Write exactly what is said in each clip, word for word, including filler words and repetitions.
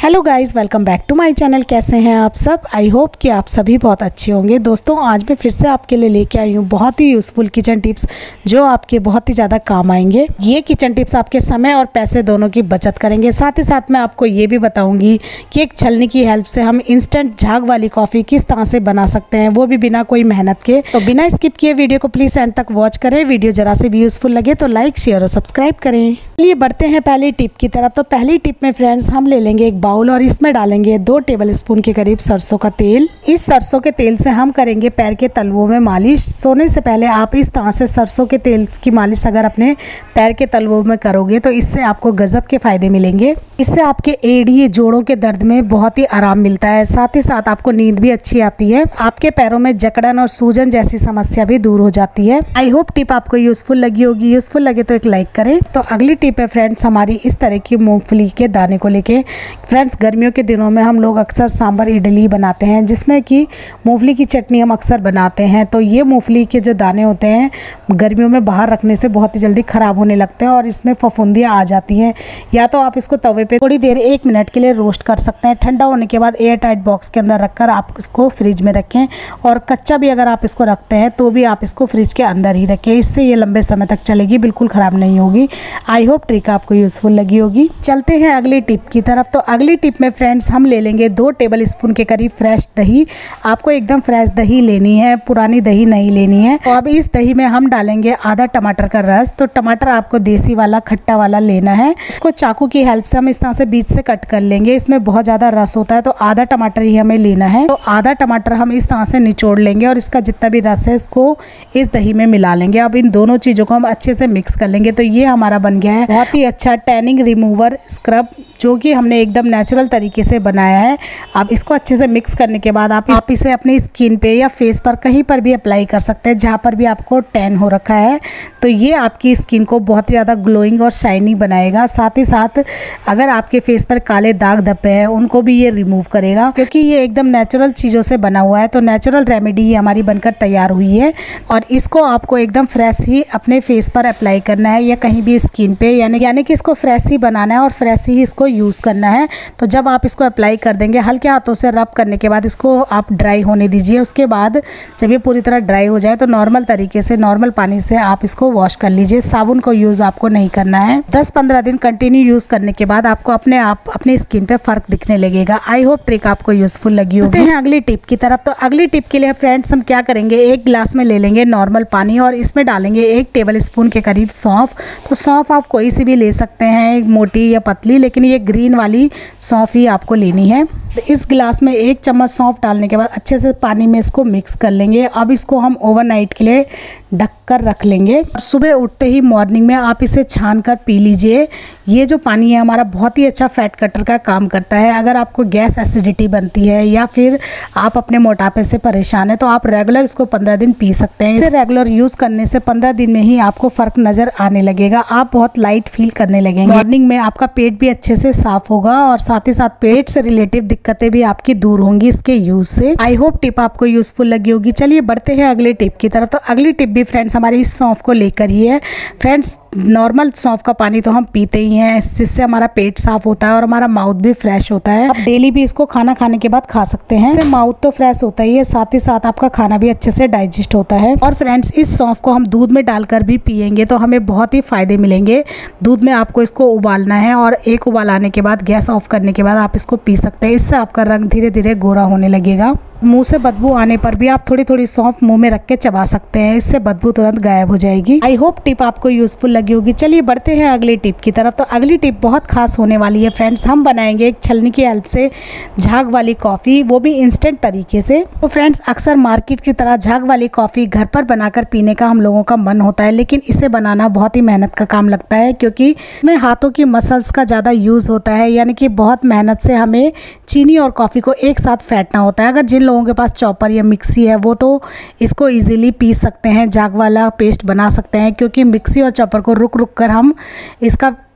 Hello guys, welcome back to my channel. कैसे हैं आप सब? आई होप कि आप सभी बहुत अच्छे होंगे। दोस्तों, आज मैं फिर से आपके लिए लेके आई हूँ बहुत ही यूज़फुल किचन टिप्स जो आपके बहुत ही ज़्यादा काम आएंगे। ये किचन टिप्स आपके समय और पैसे दोनों की बचत करेंगे। साथ ही साथ मैं आपको ये भी बताऊँगी कि एक छलनी की हेल्प से हम इंस्टेंट झाग वाली कॉफ़ी किस तरह से बना सकते हैं, वो भी बिना कोई मेहनत के। तो बिना स्किप किए वीडियो को प्लीज़ एंड तक वॉच करें। वीडियो जरा से भी यूज़फुल लगे तो लाइक, शेयर और सब्सक्राइब करें। चलिए बढ़ते हैं पहली टिप की तरफ। तो पहली टिप में फ्रेंड्स हम ले लेंगे एक बाउल और इसमें डालेंगे दो टेबलस्पून के करीब सरसों का तेल। इस सरसों के तेल से हम करेंगे पैर के तलवों में मालिश। सोने से पहले आप इस तरह से सरसों के तेल की मालिश अगर अपने पैर के तलवों में करोगे तो इससे आपको गजब के फायदे मिलेंगे। इससे आपके एड़ी जोड़ों के दर्द में बहुत ही आराम मिलता है। साथ ही साथ आपको नींद भी अच्छी आती है। आपके पैरों में जकड़न और सूजन जैसी समस्या भी दूर हो जाती है। आई होप टिप आपको यूजफुल लगी होगी। यूजफुल लगे तो एक लाइक करें। तो अगली टिप है फ्रेंड्स हमारी इस तरह की मूंगफली के दाने को लेके। फ्रेंड्स, गर्मियों के दिनों में हम लोग अक्सर सांभर इडली बनाते हैं जिसमें कि मूंगफली की चटनी हम अक्सर बनाते हैं। तो ये मूंगफली के जो दाने होते हैं गर्मियों में बाहर रखने से बहुत ही जल्दी ख़राब होने लगते हैं और इसमें फफूंदियाँ आ जाती हैं। या तो आप इसको तवे पे थोड़ी देर एक मिनट के लिए रोस्ट कर सकते हैं। ठंडा होने के बाद एयर टाइट बॉक्स के अंदर रखकर आप इसको फ्रिज में रखें, और कच्चा भी अगर आप इसको रखते हैं तो भी आप इसको फ्रिज के अंदर ही रखें। इससे ये लंबे समय तक चलेगी, बिल्कुल ख़राब नहीं होगी। आई होप ट्रिक आपको यूज़फुल लगी होगी। चलते हैं अगली टिप की तरफ। तो अगली टिप में फ्रेंड्स हम ले लेंगे दो टेबल स्पून के करीब फ्रेश दही। आपको एकदम फ्रेश दही लेनी है, पुरानी दही नहीं लेनी है। तो अब इस दही में हम डालेंगे आधा टमाटर का रस। तो टमाटर आपको देसी वाला खट्टा वाला लेना है। इसको चाकू की हेल्प से हम इस तरह से बीच से कट कर लेंगे। इसमें बहुत ज़्यादा रस होता है तो आधा टमाटर ही हमें लेना है। तो आधा टमाटर हम इस तरह से निचोड़ लेंगे और इसका जितना भी रस है इसको इस दही में मिला लेंगे। अब इन दोनों चीज़ों को हम अच्छे से मिक्स कर लेंगे। तो ये हमारा बन गया है बहुत ही अच्छा टैनिंग रिमूवर स्क्रब, जो कि हमने एकदम नेचुरल तरीके से बनाया है। आप इसको अच्छे से मिक्स करने के बाद आप आप इसे अपनी स्किन पे या फेस पर कहीं पर भी अप्लाई कर सकते हैं जहाँ पर भी आपको टैन हो रखा है। तो ये आपकी स्किन को बहुत ही ज़्यादा ग्लोइंग और शाइनी बनाएगा। साथ ही साथ अगर आपके फेस पर काले दाग धब्बे हैं उनको भी ये रिमूव करेगा, क्योंकि ये एकदम नेचुरल चीज़ों से बना हुआ है। तो नेचुरल रेमेडी हमारी बनकर तैयार हुई है और इसको आपको एकदम फ्रेश ही अपने फेस पर अप्लाई करना है या कहीं भी स्किन पे, यानी यानी कि इसको फ्रेश ही बनाना है और फ्रेश ही इसको यूज़ करना है। तो जब आप इसको अप्लाई कर देंगे हल्के हाथों से रब करने के बाद इसको आप ड्राई होने दीजिए। उसके बाद जब ये पूरी तरह ड्राई हो जाए तो नॉर्मल तरीके से नॉर्मल पानी से आप इसको वॉश कर लीजिए। साबुन को यूज़ आपको नहीं करना है। दस पंद्रह दिन कंटिन्यू यूज़ करने के बाद आपको अपने आप अपनी स्किन पे फ़र्क दिखने लगेगा। आई होप ट्रिक आपको यूज़फुल लगी होगी। हैं अगली टिप की तरफ। तो अगली टिप के लिए फ्रेंड्स हम क्या करेंगे, एक गिलास में ले लेंगे नॉर्मल पानी और इसमें डालेंगे एक टेबल स्पून के करीब सौंफ। तो सौंफ आप कोई सी भी ले सकते हैं, मोटी या पतली, लेकिन ये ग्रीन वाली सौंफ ही आपको लेनी है। तो इस गिलास में एक चम्मच सौंफ डालने के बाद अच्छे से पानी में इसको मिक्स कर लेंगे। अब इसको हम ओवरनाइट के लिए ढक कर रख लेंगे और सुबह उठते ही मॉर्निंग में आप इसे छान कर पी लीजिए। ये जो पानी है हमारा बहुत ही अच्छा फैट कटर का काम करता है। अगर आपको गैस एसिडिटी बनती है या फिर आप अपने मोटापे से परेशान है तो आप रेगुलर इसको पंद्रह दिन पी सकते हैं। इसे रेगुलर यूज़ करने से पंद्रह दिन में ही आपको फ़र्क नज़र आने लगेगा। आप बहुत लाइट फील करने लगेंगे। मॉर्निंग में आपका पेट भी अच्छे से साफ होगा और साथ ही साथ पेट से रिलेटिव दिक्कतें भी आपकी दूर होंगी इसके यूज़ से। आई होप टिप आपको यूज़फुल लगी होगी। चलिए बढ़ते हैं अगली टिप की तरफ। तो अगली टिप भी फ्रेंड्स हमारी इस सौंफ को लेकर ही है। फ्रेंड्स, नॉर्मल सौंफ का पानी तो हम पीते ही हैं, जिससे हमारा पेट साफ होता है और हमारा माउथ भी फ्रेश होता है। आप डेली भी इसको खाना खाने के बाद खा सकते हैं। इससे माउथ तो फ्रेश होता ही है, साथ ही साथ आपका खाना भी अच्छे से डाइजेस्ट होता है। और फ्रेंड्स, इस सौंफ को हम दूध में डालकर भी पियेंगे तो हमें बहुत ही फायदे मिलेंगे। दूध में आपको इसको उबालना है और एक उबाल आने के बाद गैस ऑफ करने के बाद आप इसको पी सकते हैं। इससे आपका रंग धीरे धीरे गोरा होने लगेगा। मुंह से बदबू आने पर भी आप थोड़ी थोड़ी सौंफ मुंह में रख के चबा सकते हैं। इससे बदबू तुरंत गायब हो जाएगी। आई होप टिप आपको यूजफुल लगी होगी। चलिए बढ़ते हैं अगली टिप की तरफ। तो अगली टिप बहुत खास होने वाली है फ्रेंड्स। हम बनाएंगे एक छलनी की हेल्प से झाग वाली कॉफ़ी, वो भी इंस्टेंट तरीके से। तो फ्रेंड्स, अक्सर मार्केट की तरह झाग वाली कॉफ़ी घर पर बनाकर पीने का हम लोगों का मन होता है, लेकिन इसे बनाना बहुत ही मेहनत का काम लगता है, क्योंकि इसमें हाथों की मसल्स का ज़्यादा यूज़ होता है। यानी कि बहुत मेहनत से हमें चीनी और कॉफ़ी को एक साथ फेंटना होता है। अगर जिन लोगों के पास चॉपर या मिक्सी है वो तो इसको इजीली पीस सकते हैं, झाग वाला पेस्ट बना सकते हैं, क्योंकि मिक्सी और चॉपर को रुक रुक कर हम इसका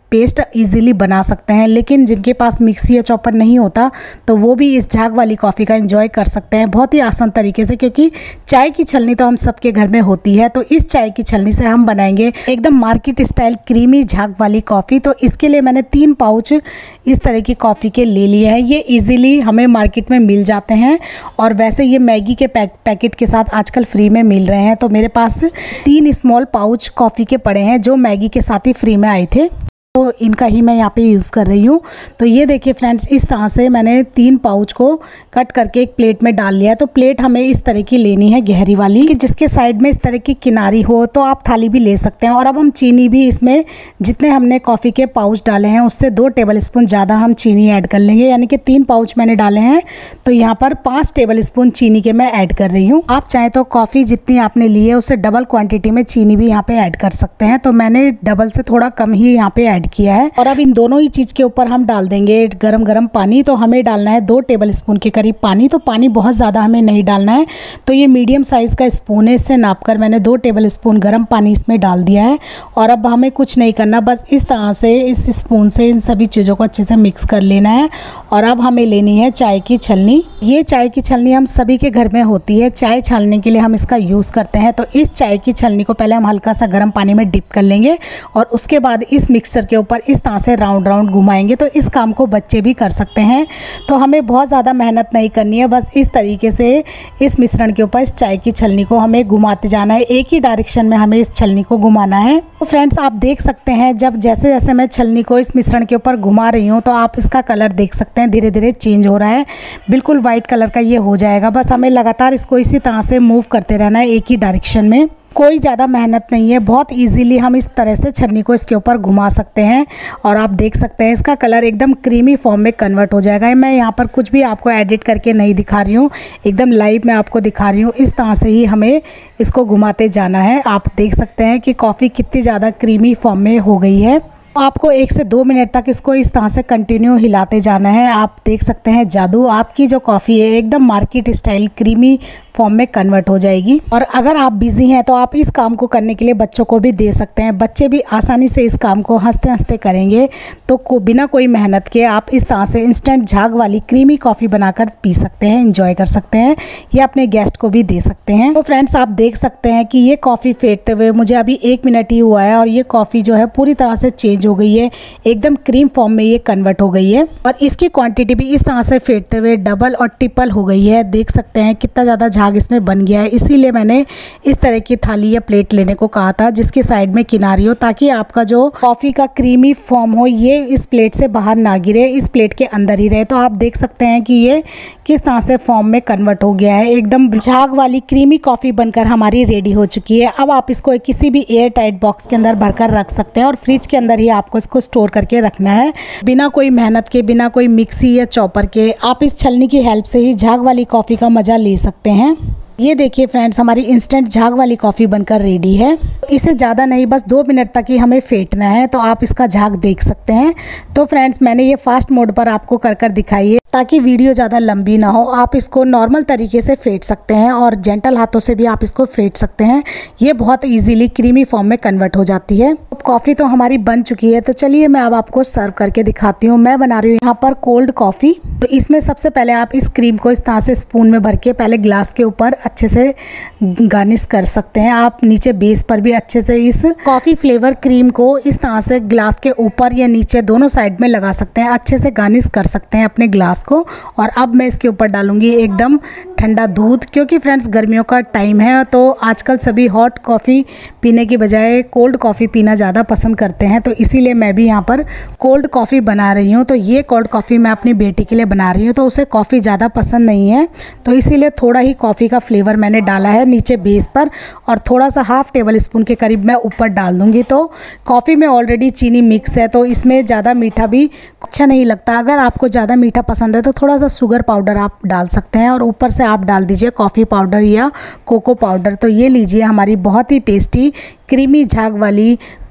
पेस्ट इजीली बना सकते हैं। लेकिन जिनके पास मिक्सी या चॉपर नहीं होता तो वो भी इस झाग वाली कॉफ़ी का एंजॉय कर सकते हैं बहुत ही आसान तरीके से, क्योंकि चाय की छलनी तो हम सबके घर में होती है। तो इस चाय की छलनी से हम बनाएंगे एकदम मार्केट स्टाइल क्रीमी झाग वाली कॉफ़ी। तो इसके लिए मैंने तीन पाउच इस तरह की कॉफ़ी के ले लिए हैं। ये इजीली हमें मार्केट में मिल जाते हैं और वैसे ये मैगी के पैक, पैकेट के साथ आजकल फ्री में मिल रहे हैं। तो मेरे पास तीन स्मॉल पाउच कॉफ़ी के पड़े हैं जो मैगी के साथ ही फ्री में आए थे, तो इनका ही मैं यहाँ पे यूज़ कर रही हूँ। तो ये देखिए फ्रेंड्स, इस तरह से मैंने तीन पाउच को कट करके एक प्लेट में डाल लिया है। तो प्लेट हमें इस तरह की लेनी है गहरी वाली, कि जिसके साइड में इस तरह की किनारी हो। तो आप थाली भी ले सकते हैं। और अब हम चीनी भी इसमें, जितने हमने कॉफ़ी के पाउच डाले हैं उससे दो टेबल स्पून ज़्यादा हम चीनी ऐड कर लेंगे। यानी कि तीन पाउच मैंने डाले हैं तो यहाँ पर पाँच टेबल स्पून चीनी के मैं ऐड कर रही हूँ। आप चाहें तो कॉफ़ी जितनी आपने ली है उससे डबल क्वान्टिटी में चीनी भी यहाँ पे ऐड कर सकते हैं। तो मैंने डबल से थोड़ा कम ही यहाँ पे ऐड किया है। और अब इन दोनों ही चीज़ के ऊपर हम डाल देंगे गरम गरम पानी। तो हमें डालना है दो टेबल स्पून के करीब पानी। तो पानी बहुत ज़्यादा हमें नहीं डालना है। तो ये मीडियम साइज़ का स्पून है, इससे नापकर मैंने दो टेबल स्पून गर्म पानी इसमें डाल दिया है। और अब हमें कुछ नहीं करना, बस इस तरह से इस स्पून से इन सभी चीज़ों को अच्छे से मिक्स कर लेना है। और अब हमें लेनी है चाय की छलनी। ये चाय की छलनी हम सभी के घर में होती है, चाय छानने के लिए हम इसका यूज़ करते हैं। तो इस चाय की छलनी को पहले हम हल्का सा गर्म पानी में डिप कर लेंगे और उसके बाद इस मिक्सचर के ऊपर इस तरह से राउंड राउंड घुमाएंगे। तो इस काम को बच्चे भी कर सकते हैं। तो हमें बहुत ज़्यादा मेहनत नहीं करनी है, बस इस तरीके से इस मिश्रण के ऊपर इस चाय की छलनी को हमें घुमाते जाना है। एक ही डायरेक्शन में हमें इस छलनी को घुमाना है। तो फ्रेंड्स, आप देख सकते हैं जब जैसे जैसे मैं छलनी को इस मिश्रण के ऊपर घुमा रही हूँ तो आप इसका कलर देख सकते हैं धीरे धीरे चेंज हो रहा है, बिल्कुल वाइट कलर का ये हो जाएगा। बस हमें लगातार इसको इसी तरह से मूव करते रहना है एक ही डायरेक्शन में। कोई ज़्यादा मेहनत नहीं है, बहुत इजीली हम इस तरह से छन्नी को इसके ऊपर घुमा सकते हैं। और आप देख सकते हैं इसका कलर एकदम क्रीमी फॉर्म में कन्वर्ट हो जाएगा। मैं यहाँ पर कुछ भी आपको एडिट करके नहीं दिखा रही हूँ, एकदम लाइव मैं आपको दिखा रही हूँ। इस तरह से ही हमें इसको घुमाते जाना है। आप देख सकते हैं कि कॉफ़ी कितनी ज़्यादा क्रीमी फॉर्म में हो गई है। आपको एक से दो मिनट तक इसको इस तरह से कंटिन्यू हिलाते जाना है। आप देख सकते हैं जादू, आपकी जो कॉफ़ी है एकदम मार्केट स्टाइल क्रीमी फॉर्म में कन्वर्ट हो जाएगी। और अगर आप बिजी हैं तो आप इस काम को करने के लिए बच्चों को भी दे सकते हैं। बच्चे भी आसानी से इस काम को हंसते हंसते करेंगे। तो को, बिना कोई मेहनत के आप इस तरह से इंस्टेंट झाग वाली क्रीमी कॉफ़ी बनाकर पी सकते हैं, एंजॉय कर सकते हैं, या अपने गेस्ट को भी दे सकते हैं। तो फ्रेंड्स, आप देख सकते हैं कि ये कॉफ़ी फेंटते हुए मुझे अभी एक मिनट ही हुआ है और ये कॉफ़ी जो है पूरी तरह से चेंज हो गई है, एकदम क्रीम फॉर्म में ये कन्वर्ट हो गई है। और इसकी क्वांटिटी भी इस तरह से फेंटते हुए डबल और ट्रिपल हो गई है। देख सकते हैं कितना ज़्यादा झाग इसमें बन गया है। इसीलिए मैंने इस तरह की थाली या प्लेट लेने को कहा था जिसके साइड में किनारी हो, ताकि आपका जो कॉफ़ी का क्रीमी फॉर्म हो ये इस प्लेट से बाहर ना गिरे, इस प्लेट के अंदर ही रहे। तो आप देख सकते हैं कि ये किस तरह से फॉर्म में कन्वर्ट हो गया है। एकदम झाग वाली क्रीमी कॉफ़ी बनकर हमारी रेडी हो चुकी है। अब आप इसको किसी भी एयर टाइट बॉक्स के अंदर भरकर रख सकते हैं और फ्रिज के अंदर ही आपको इसको स्टोर करके रखना है। बिना कोई मेहनत के, बिना कोई मिक्सी या चॉपर के आप इस छलनी की हेल्प से ही झाग वाली कॉफ़ी का मज़ा ले सकते हैं। ये देखिए फ्रेंड्स, हमारी इंस्टेंट झाग वाली कॉफ़ी बनकर रेडी है। इसे ज़्यादा नहीं, बस दो मिनट तक ही हमें फेंटना है। तो आप इसका झाग देख सकते हैं। तो फ्रेंड्स, मैंने ये फास्ट मोड पर आपको कर कर दिखाई है ताकि वीडियो ज़्यादा लंबी ना हो। आप इसको नॉर्मल तरीके से फेंट सकते हैं और जेंटल हाथों से भी आप इसको फेंट सकते हैं। ये बहुत इजीली क्रीमी फॉर्म में कन्वर्ट हो जाती है। कॉफ़ी तो हमारी बन चुकी है, तो चलिए मैं अब आपको सर्व करके दिखाती हूँ। मैं बना रही हूँ यहाँ पर कोल्ड कॉफ़ी। तो इसमें सबसे पहले आप इस क्रीम को इस तरह से स्पून में भर के पहले ग्लास के ऊपर अच्छे से गार्निश कर सकते हैं। आप नीचे बेस पर भी अच्छे से इस कॉफ़ी फ्लेवर क्रीम को इस तरह से ग्लास के ऊपर या नीचे दोनों साइड में लगा सकते हैं। अच्छे से गार्निश कर सकते हैं अपने ग्लास को। और अब मैं इसके ऊपर डालूंगी एकदम ठंडा दूध, क्योंकि फ्रेंड्स गर्मियों का टाइम है तो आजकल सभी हॉट कॉफ़ी पीने की बजाय कोल्ड कॉफ़ी पीना ज़्यादा पसंद करते हैं। तो इसीलिए मैं भी यहाँ पर कोल्ड कॉफ़ी बना रही हूँ। तो ये कोल्ड कॉफ़ी मैं अपनी बेटी के लिए बना रही हूँ, तो उसे कॉफ़ी ज़्यादा पसंद नहीं है, तो इसीलिए थोड़ा ही कॉफ़ी का फ्लेवर मैंने डाला है नीचे बेस पर, और थोड़ा सा हाफ टेबल स्पून के करीब मैं ऊपर डाल दूँगी। तो कॉफ़ी में ऑलरेडी चीनी मिक्स है तो इसमें ज़्यादा मीठा भी अच्छा नहीं लगता। अगर आपको ज़्यादा मीठा पसंद है तो थोड़ा सा शुगर पाउडर आप डाल सकते हैं और ऊपर से आप डाल दीजिए कॉफ़ी पाउडर या कोको पाउडर। तो ये लीजिए हमारी बहुत ही टेस्टी क्रीमी झाग वाली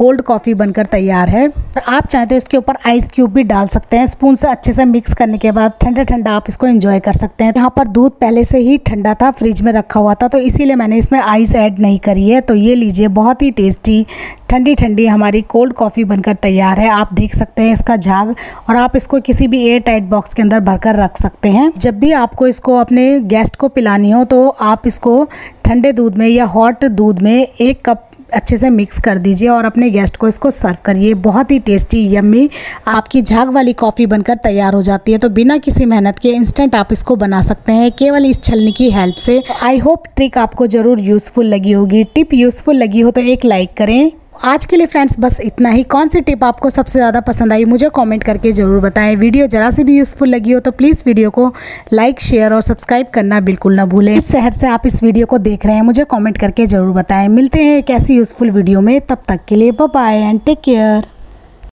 कोल्ड कॉफ़ी बनकर तैयार है। आप चाहें तो इसके ऊपर आइस क्यूब भी डाल सकते हैं। स्पून से अच्छे से मिक्स करने के बाद ठंडा ठंडा आप इसको एंजॉय कर सकते हैं। यहाँ पर दूध पहले से ही ठंडा था, फ्रिज में रखा हुआ था, तो इसीलिए मैंने इसमें आइस ऐड नहीं करी है। तो ये लीजिए, बहुत ही टेस्टी ठंडी ठंडी हमारी कोल्ड कॉफ़ी बनकर तैयार है। आप देख सकते हैं इसका झाग, और आप इसको किसी भी एयर टाइट बॉक्स के अंदर भरकर रख सकते हैं। जब भी आपको इसको अपने गेस्ट को पिलानी हो तो आप इसको ठंडे दूध में या हॉट दूध में एक कप अच्छे से मिक्स कर दीजिए और अपने गेस्ट को इसको सर्व करिए। बहुत ही टेस्टी यम्मी आपकी झाग वाली कॉफ़ी बनकर तैयार हो जाती है। तो बिना किसी मेहनत के इंस्टेंट आप इसको बना सकते हैं केवल इस छलनी की हेल्प से। आई होप ट्रिक आपको ज़रूर यूज़फुल लगी होगी। टिप यूज़फुल लगी हो तो एक लाइक करें। आज के लिए फ्रेंड्स बस इतना ही। कौन सी टिप आपको सबसे ज़्यादा पसंद आई मुझे कमेंट करके ज़रूर बताएं। वीडियो जरा से भी यूज़फुल लगी हो तो प्लीज़ वीडियो को लाइक, शेयर और सब्सक्राइब करना बिल्कुल ना भूलें। इस शहर से आप इस वीडियो को देख रहे हैं मुझे कमेंट करके ज़रूर बताएं। मिलते हैं एक ऐसी यूज़फुल वीडियो में, तब तक के लिए bye bye and take care.